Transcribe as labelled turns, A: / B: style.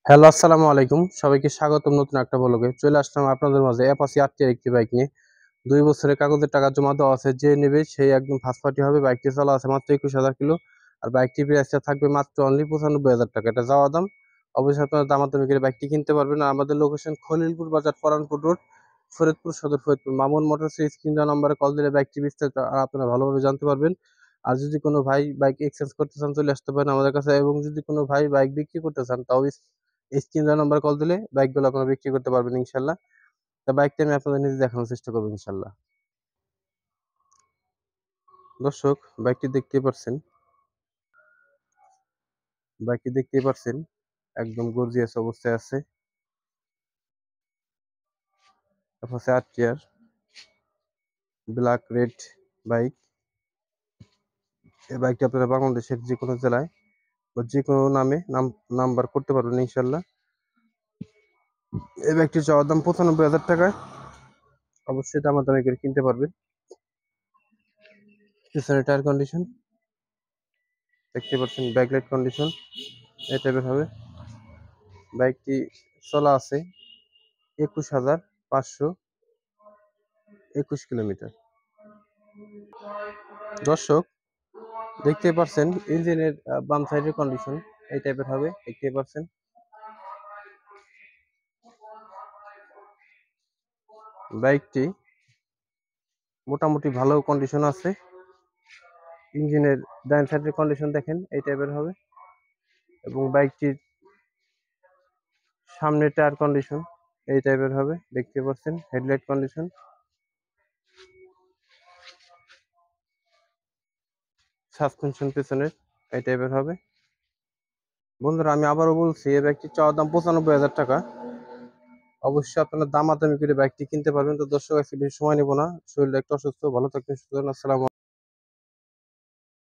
A: Hello, আসসালামু আলাইকুম। সবাইকে স্বাগতম নতুন একটা ব্লগে। চলে আসলাম আপনাদের মাঝে অ্যাপাচি আরটিআর একটি বাইক নিয়ে। 2 বছরের কাগজের টাকা জমা দেওয়া আছে। যে নেবে সেই একদম ফার্স্ট পার্টি হবে। বাইকটি চলা আছে মাত্র 21,000 কিলো। আর বাইকটির প্রাইসটা থাকবে মাত্র অনলি 95,000 টাকা। এটা যাওয়া দাম। অবশ্যই আপনারা দামাদামি করে বাইকটি কিনতে পারবেন। আর আমাদের লোকেশন খলিলপুর বাজার, পরানপুর রোড, ফরিদপুর সদর, ফরিদপুর। মামুন মোটরসের স্ক্রিন দেওয়া নম্বরে কল দিলে বাইকটি বিস্তারিত আপনারা ভালোভাবে জানতে পারবেন। আর যদি কোনো ভাই বাইক এক্সচেঞ্জ করতে চান চলে আসতে পারেন আমাদের কাছে, এবং যদি কোনো ভাই বাইক বিক্রি করতে চান তাও স্ক্রিন দেওয়া নাম্বার কল দিলে বাইকগুলো আপনারা বিক্রি করতে পারবেন ইনশাল্লাহ। তা বাইকটা আমি আপনাদের নিজে দেখানোর চেষ্টা করবো ইনশাল্লাহ। দর্শক, বাইকটি দেখতেই পারছেন একদম গর্জিয়াস অবস্থায় আছে। তারপর আরটিআর ব্ল্যাক রেড বাইক। এই বাইকটি আপনারা বাংলাদেশের যে কোনো জেলায় বা যে কোনো নাম্বার করতে পারবেন ইনশাল্লাহ। এই বাইকটির চাওয়ার দাম 95,000 টাকা। অবশ্যই দামাদামি করে কিনতে পারবেন। পিছনের টায়ার কন্ডিশন দেখতে পাচ্ছেন, ব্যাকলাইট কন্ডিশন এই টাইপের হবে। বাইকটি চলা আছে 21,521 কিলোমিটার। দর্শক, দেখতে পাচ্ছেন ইঞ্জিনের বাম সাইডের কন্ডিশন এই টাইপের হবে। দেখতে পাচ্ছেন বাইকটি মোটামুটি ভালো কন্ডিশন আছে। ইঞ্জিনের ডান সাইডের কন্ডিশন দেখেন এই টাইপের হবে, এবং বাইকটির সামনের টায়ার কন্ডিশন এই টাইপের হবে। দেখতে পাচ্ছেন হেডলাইট কন্ডিশন, সাসপেনশন পেছনের এই টাইপের হবে। বন্ধুরা, আমি আবারও বলছি, এই বাইকটির চাওয়ার দাম 95,000 টাকা। অবশ্যই আপনারা দামাদামি করে বাইকটি কিনতে পারবেন। তো দর্শক, আজকে বেশি সময় নেব না, শরীরটা একটু অসুস্থ। ভালো থাকবেন, সুস্থ থাকবেন। আসসালামু